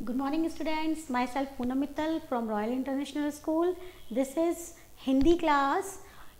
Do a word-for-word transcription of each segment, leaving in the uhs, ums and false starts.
Good morning students, myself Poonam Mittal from Royal International School. This is Hindi class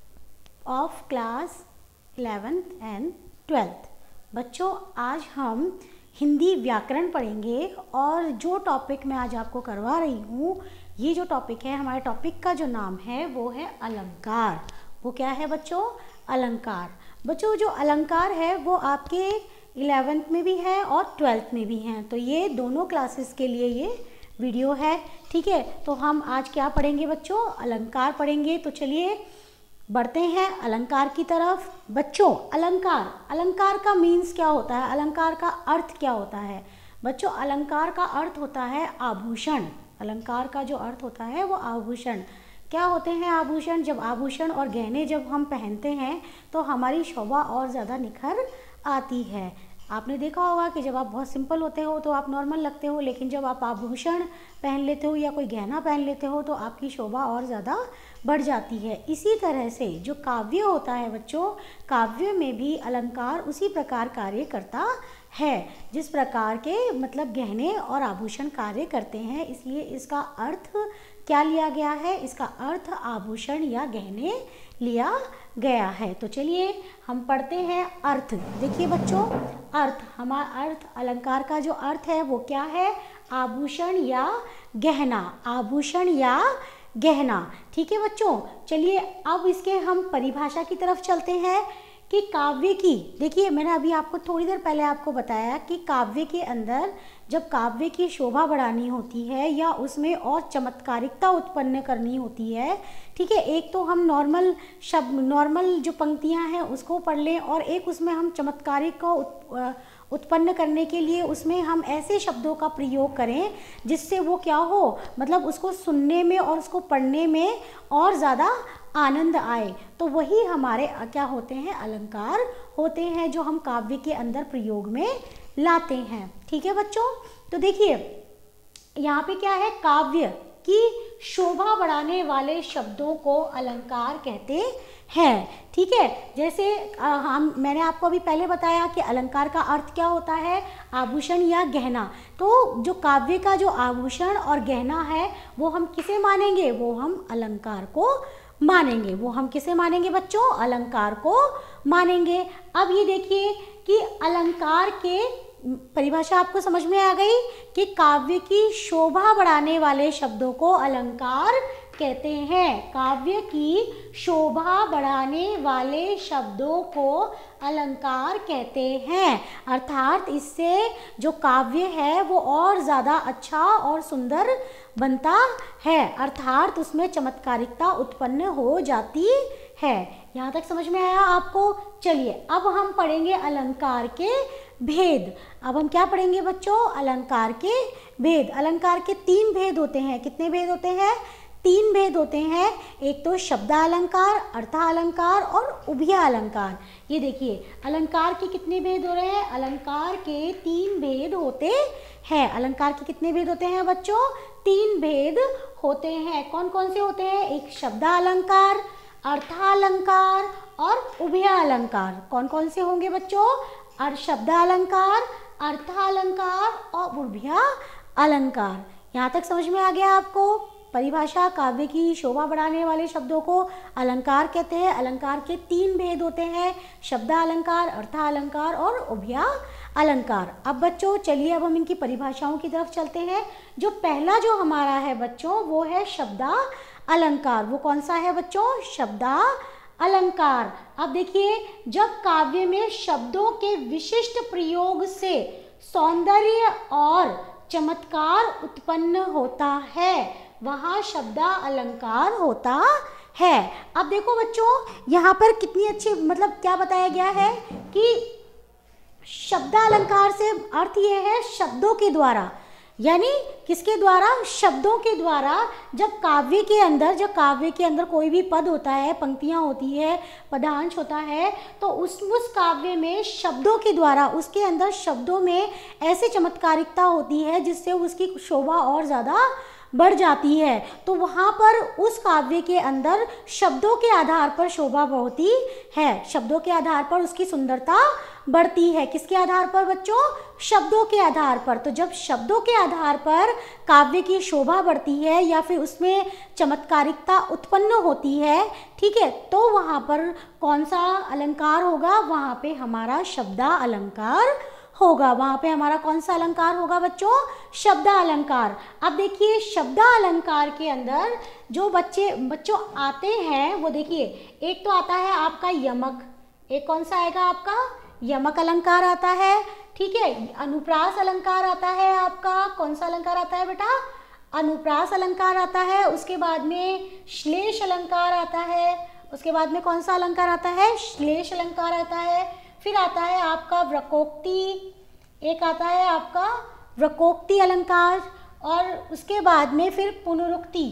of class eleventh and twelfth. बच्चों आज हम हिंदी व्याकरण पढ़ेंगे और जो टॉपिक मैं आज आपको करवा रही हूँ, ये जो टॉपिक है, हमारे टॉपिक का जो नाम है वो है अलंकार। वो क्या है बच्चों? अलंकार। बच्चों जो अलंकार है वो आपके इलेवेंथ में भी है और ट्वेल्थ में भी हैं, तो ये दोनों क्लासेस के लिए ये वीडियो है। ठीक है, तो हम आज क्या पढ़ेंगे बच्चों? अलंकार पढ़ेंगे। तो चलिए बढ़ते हैं अलंकार की तरफ। बच्चों अलंकार अलंकार का मीन्स क्या होता है? अलंकार का अर्थ क्या होता है? बच्चों अलंकार का अर्थ होता है आभूषण। अलंकार का जो अर्थ होता है वो आभूषण। क्या होते हैं आभूषण? जब आभूषण और गहने जब हम पहनते हैं तो हमारी शोभा और ज़्यादा निखर आती है। आपने देखा होगा कि जब आप बहुत सिंपल होते हो तो आप नॉर्मल लगते हो, लेकिन जब आप आभूषण पहन लेते हो या कोई गहना पहन लेते हो तो आपकी शोभा और ज़्यादा बढ़ जाती है। इसी तरह से जो काव्य होता है बच्चों, काव्य में भी अलंकार उसी प्रकार कार्य करता है जिस प्रकार के मतलब गहने और आभूषण कार्य करते हैं। इसलिए इसका अर्थ क्या लिया गया है? इसका अर्थ आभूषण या गहने लिया गया है। तो चलिए हम पढ़ते हैं अर्थ। देखिए बच्चों, अर्थ हमारा अर्थ अलंकार का जो अर्थ है वो क्या है? आभूषण या गहना। आभूषण या गहना। ठीक है बच्चों, चलिए अब इसके हम परिभाषा की तरफ चलते हैं कि काव्य की, देखिए मैंने अभी आपको थोड़ी देर पहले आपको बताया कि काव्य के अंदर जब काव्य की शोभा बढ़ानी होती है या उसमें और चमत्कारिकता उत्पन्न करनी होती है, ठीक है, एक तो हम नॉर्मल शब्द नॉर्मल जो पंक्तियां हैं उसको पढ़ लें और एक उसमें हम चमत्कारिक को उत्पन्न करने के लिए उसमें हम ऐसे शब्दों का प्रयोग करें जिससे वो क्या हो, मतलब उसको सुनने में और उसको पढ़ने में और ज़्यादा आनंद आए। तो वही हमारे क्या होते हैं? अलंकार होते हैं जो हम काव्य के अंदर प्रयोग में लाते हैं। ठीक है बच्चों, तो देखिए यहाँ पे क्या है? काव्य की शोभा बढ़ाने वाले शब्दों को अलंकार कहते हैं। ठीक है, जैसे आ, हम मैंने आपको अभी पहले बताया कि अलंकार का अर्थ क्या होता है? आभूषण या गहना। तो जो काव्य का जो आभूषण और गहना है वो हम किसे मानेंगे? वो हम अलंकार को मानेंगे। वो हम किसे मानेंगे बच्चों? अलंकार को मानेंगे। अब ये देखिए कि अलंकार के परिभाषा आपको समझ में आ गई कि काव्य की शोभा बढ़ाने वाले शब्दों को अलंकार कहते हैं। काव्य की शोभा बढ़ाने वाले शब्दों को अलंकार कहते हैं। अर्थात इससे जो काव्य है वो और ज़्यादा अच्छा और सुंदर बनता है, अर्थात उसमें चमत्कारिकता उत्पन्न हो जाती है। यहाँ तक समझ में आया आपको? चलिए अब हम पढ़ेंगे अलंकार के भेद। अब हम क्या पढ़ेंगे बच्चों? अलंकार के भेद। अलंकार के तीन भेद होते हैं। कितने भेद होते हैं? तीन भेद होते हैं। एक तो शब्दालंकार, अर्थालंकार और उभयालंकार। ये देखिए अलंकार के कितने भेद हो रहे हैं? अलंकार के तीन भेद होते हैं। अलंकार के कितने भेद होते हैं बच्चों? तीन भेद होते हैं। कौन कौन से होते हैं? एक शब्दालंकार, अर्थालंकार और उभयालंकार। कौन कौन से होंगे बच्चों? और शब्दालंकार, अर्थालंकार और उभयालंकार। यहाँ तक समझ में आ गया आपको? परिभाषा, काव्य की शोभा बढ़ाने वाले शब्दों को अलंकार कहते हैं। अलंकार के तीन भेद होते हैं, शब्दालंकार, अर्थालंकार और उभयालंकार। अब बच्चों चलिए अब हम इनकी परिभाषाओं की तरफ चलते हैं। जो पहला जो हमारा है बच्चों वो है शब्दालंकार। वो कौन सा है बच्चों? शब्दालंकार। अब देखिए जब काव्य में शब्दों के विशिष्ट प्रयोग से सौंदर्य और चमत्कार उत्पन्न होता है वहाँ शब्दालंकार होता है। अब देखो बच्चों यहाँ पर कितनी अच्छी मतलब क्या बताया गया है कि शब्दालंकार से अर्थ ये है शब्दों के द्वारा, यानी किसके द्वारा? शब्दों के द्वारा। जब काव्य के अंदर जब काव्य के अंदर कोई भी पद होता है, पंक्तियाँ होती है, पदांश होता है, तो उस उस काव्य में शब्दों के द्वारा उसके अंदर शब्दों में ऐसी चमत्कारिकता होती है जिससे उसकी शोभा और ज़्यादा बढ़ जाती है। तो वहाँ पर उस काव्य के अंदर शब्दों के आधार पर शोभा होती है, शब्दों के आधार पर उसकी सुंदरता बढ़ती है। किसके आधार पर बच्चों? शब्दों के आधार पर। तो जब शब्दों के आधार पर काव्य की शोभा बढ़ती है या फिर उसमें चमत्कारिकता उत्पन्न होती है, ठीक है, तो वहाँ पर कौन सा अलंकार होगा? वहाँ पे हमारा शब्दा अलंकार होगा। वहाँ पे हमारा कौन सा अलंकार होगा बच्चों? शब्दा अलंकार। अब देखिए शब्दा अलंकार के अंदर जो बच्चे बच्चों आते हैं वो देखिए, एक तो आता है आपका यमक, एक कौन सा आएगा आपका? यमक अलंकार आता है, ठीक है। अनुप्रास अलंकार आता है आपका, कौन सा अलंकार आता है बेटा? अनुप्रास अलंकार आता है। उसके बाद में श्लेष अलंकार आता है। उसके बाद में कौन सा अलंकार आता है? श्लेष अलंकार आता है। फिर आता है आपका वृकोक्ति, एक आता है आपका वृकोक्ति अलंकार, और उसके बाद में फिर पुनरुक्ति,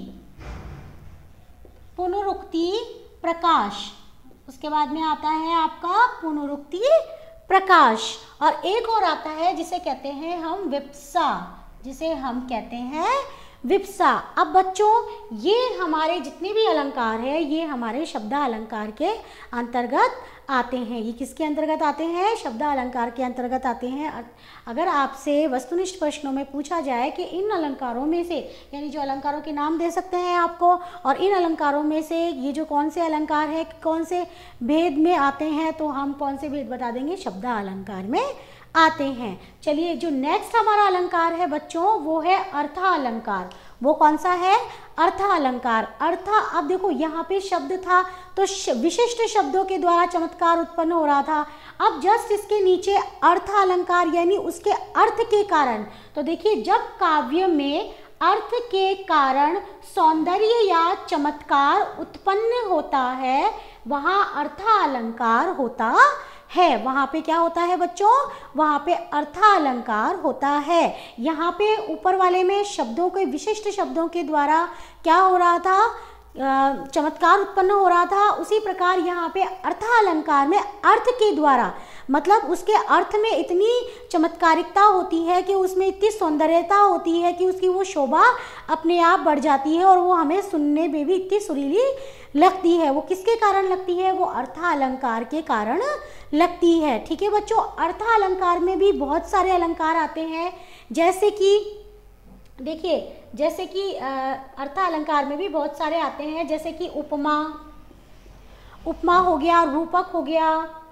पुनरुक्ति प्रकाश। उसके बाद में आता है आपका पुनरुक्ति प्रकाश, और एक और आता है जिसे कहते हैं हम विप्सा, जिसे हम कहते हैं विप्सा। अब बच्चों ये हमारे जितने भी अलंकार है ये हमारे शब्दा अलंकार के अंतर्गत आते हैं। ये किसके अंतर्गत आते हैं? शब्दा अलंकार के अंतर्गत आते हैं। अगर आपसे वस्तुनिष्ठ प्रश्नों में पूछा जाए कि इन अलंकारों में से, यानी जो अलंकारों के नाम दे सकते हैं आपको, और इन अलंकारों में से ये जो कौन से अलंकार है कौन से भेद में आते हैं, तो हम कौन से भेद बता देंगे? शब्दा अलंकार में आते हैं। चलिए जो नेक्स्ट हमारा अलंकार है बच्चों वो है अर्था अलंकार। वो कौन सा है? अर्था अलंकार। अर्था, अब देखो यहाँ पे शब्द था तो विशिष्ट शब्दों के द्वारा चमत्कार उत्पन्न हो रहा था। अब जस्ट इसके नीचे अर्था अलंकार यानी उसके अर्थ के कारण। तो देखिए जब काव्य में अर्थ के कारण सौंदर्य या चमत्कार उत्पन्न होता है वहाँ अर्था अलंकार होता है। वहाँ पे क्या होता है बच्चों? वहाँ पे अर्था अलंकार होता है। यहाँ पे ऊपर वाले में शब्दों के, विशिष्ट शब्दों के द्वारा क्या हो रहा था? चमत्कार उत्पन्न हो रहा था। उसी प्रकार यहाँ पे अर्था अलंकार में अर्थ के द्वारा, मतलब उसके अर्थ में इतनी चमत्कारिकता होती है कि उसमें इतनी सौंदर्यता होती है कि उसकी वो शोभा अपने आप बढ़ जाती है और वो हमें सुनने में भी इतनी सुरीली लगती है। वो किसके कारण लगती है? वो अर्था अलंकार के कारण लगती है। ठीक है बच्चों, अर्था अलंकार में भी बहुत सारे अलंकार आते हैं, जैसे कि देखिए जैसे कि अर्था अलंकार में भी बहुत सारे आते हैं, जैसे कि उपमा, उपमा हो गया, रूपक हो गया,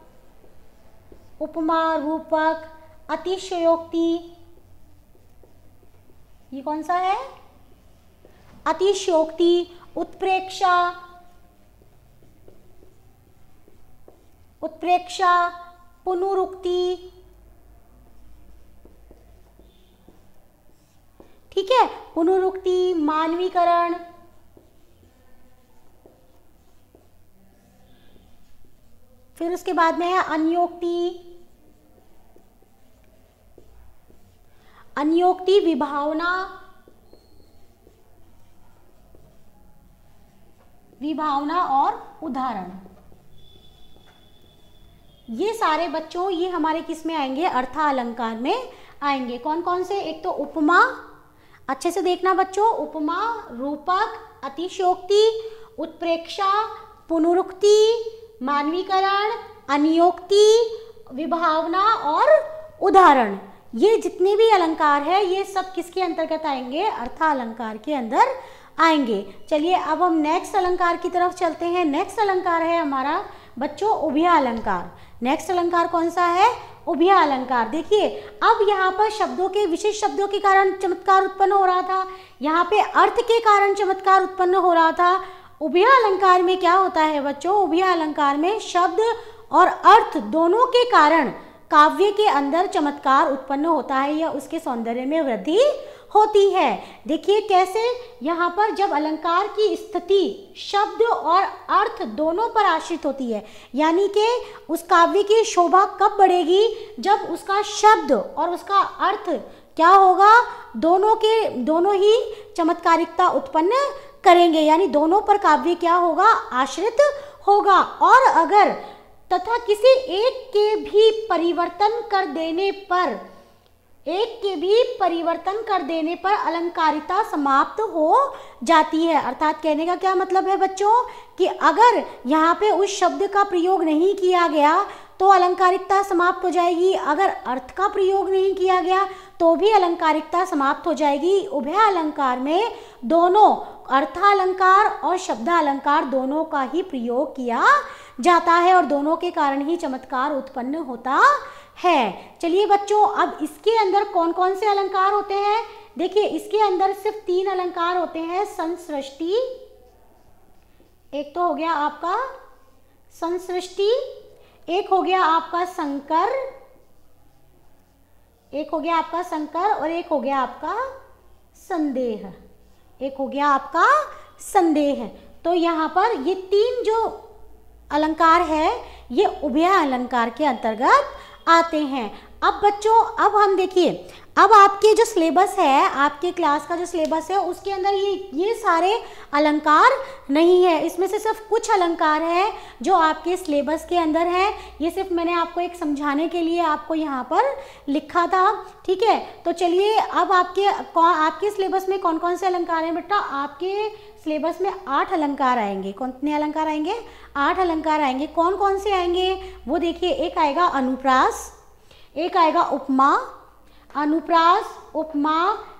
उपमा, रूपक, अतिशयोक्ति, ये कौन सा है? अतिशयोक्ति, उत्प्रेक्षा, उत्प्रेक्षा, पुनरुक्ति, ठीक है, पुनरुक्ति, मानवीकरण, फिर उसके बाद में है अन्योक्ति, अन्योक्ति, विभावना, विभावना और उदाहरण। ये सारे बच्चों ये हमारे किस में आएंगे? अर्था अलंकार में आएंगे। कौन कौन से? एक तो उपमा, अच्छे से देखना बच्चों, उपमा, रूपक, अतिशयोक्ति, उत्प्रेक्षा, पुनरुक्ति, मानवीकरण, अन्योक्ति, विभावना और उदाहरण। ये जितने भी अलंकार है ये सब किसके अंतर्गत आएंगे? अर्था अलंकार के अंदर आएंगे। चलिए अब हम नेक्स्ट अलंकार की तरफ चलते हैं। नेक्स्ट अलंकार है हमारा बच्चों उभया अलंकार। नेक्स्ट अलंकार कौन सा है? उभया अलंकार। देखिए अब यहाँ पर शब्दों के, विशेष शब्दों के कारण चमत्कार उत्पन्न हो रहा था, यहाँ पे अर्थ के कारण चमत्कार उत्पन्न हो रहा था। उभया अलंकार में क्या होता है बच्चों? उभया अलंकार में शब्द और अर्थ दोनों के कारण काव्य के अंदर चमत्कार उत्पन्न होता है या उसके सौंदर्य में वृद्धि होती है। देखिए कैसे, यहाँ पर जब अलंकार की स्थिति शब्द और अर्थ दोनों पर आश्रित होती है, यानी कि उस काव्य की शोभा कब बढ़ेगी? जब उसका शब्द और उसका अर्थ क्या होगा? दोनों के दोनों ही चमत्कारिकता उत्पन्न करेंगे, यानी दोनों पर काव्य क्या होगा? आश्रित होगा। और अगर तथा किसी एक के भी परिवर्तन कर देने पर एक के भी परिवर्तन कर देने पर अलंकारिता समाप्त हो जाती है। अर्थात कहने का क्या मतलब है बच्चों कि अगर यहाँ पे उस शब्द का प्रयोग नहीं किया गया तो अलंकारिकता समाप्त हो जाएगी, अगर अर्थ का प्रयोग नहीं किया गया तो भी अलंकारिकता समाप्त हो जाएगी। उभय अलंकार में दोनों अर्थालंकार और शब्दालंकार दोनों का ही प्रयोग किया जाता है और दोनों के कारण ही चमत्कार उत्पन्न होता है। चलिए बच्चों, अब इसके अंदर कौन कौन से अलंकार होते हैं? देखिए, इसके अंदर सिर्फ तीन अलंकार होते हैं। संसृष्टि, एक तो हो गया आपका संसृष्टि, एक हो गया आपका संकर, एक हो गया आपका संकर और एक हो गया आपका संदेह, एक हो गया आपका संदेह। तो यहाँ पर ये तीन जो अलंकार है ये उभय अलंकार के अंतर्गत आते हैं। अब बच्चों, अब हम देखिए, अब आपके जो सिलेबस है, आपके क्लास का जो सिलेबस है उसके अंदर ये ये सारे अलंकार नहीं है। इसमें से सिर्फ कुछ अलंकार है जो आपके सिलेबस के अंदर है। ये सिर्फ मैंने आपको एक समझाने के लिए आपको यहाँ पर लिखा था, ठीक है। तो चलिए, अब आपके आपके सिलेबस में कौन कौन से अलंकार हैं बेटा? आपके सिलेबस में आठ अलंकार आएंगे। कितने अलंकार आएंगे? आठ अलंकार आएंगे। कौन कौन से आएंगे वो देखिए। एक आएगा अनुप्रास, एक आएगा उपमा, अनुप्रास, उपमा,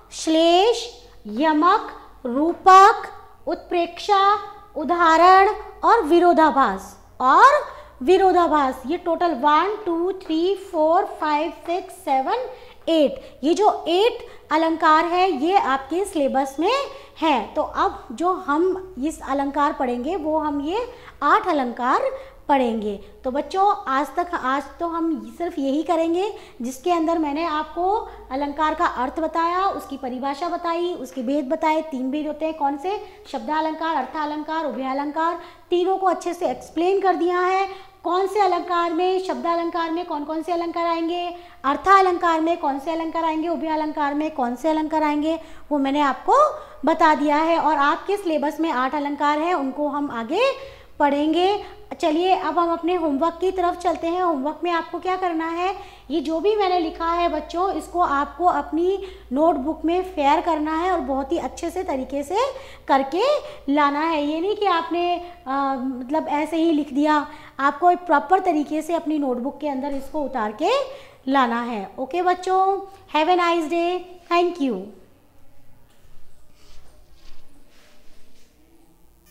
श्लेष, यमक, रूपक, उत्प्रेक्षा, उदाहरण और विरोधाभास और विरोधाभास। ये total one two three four five six seven eight, ये जो एट अलंकार है ये आपके सिलेबस में है। तो अब जो हम इस अलंकार पढ़ेंगे वो हम ये आठ अलंकार पढ़ेंगे। तो बच्चों, आज तक आज तो हम सिर्फ यही करेंगे जिसके अंदर मैंने आपको अलंकार का अर्थ बताया, उसकी परिभाषा बताई, उसके भेद बताए। तीन भेद होते हैं, कौन से? शब्दालंकार, अर्थालंकार, उभयालंकार। तीनों को अच्छे से एक्सप्लेन कर दिया है। कौन से अलंकार में, शब्दालंकार में कौन कौन से अलंकार आएंगे, अर्थालंकार में कौन से अलंकार आएंगे, उभयालंकार में कौन से अलंकार आएंगे, वो मैंने आपको बता दिया है। और आपके सिलेबस में आठ अलंकार हैं, उनको हम आगे पढ़ेंगे। चलिए, अब हम अपने होमवर्क की तरफ चलते हैं। होमवर्क में आपको क्या करना है? ये जो भी मैंने लिखा है बच्चों, इसको आपको अपनी नोटबुक में फेयर करना है और बहुत ही अच्छे से तरीके से करके लाना है। ये नहीं कि आपने आ, मतलब ऐसे ही लिख दिया, आपको एक प्रॉपर तरीके से अपनी नोटबुक के अंदर इसको उतार के लाना है। ओके बच्चों, have a nice day, thank you.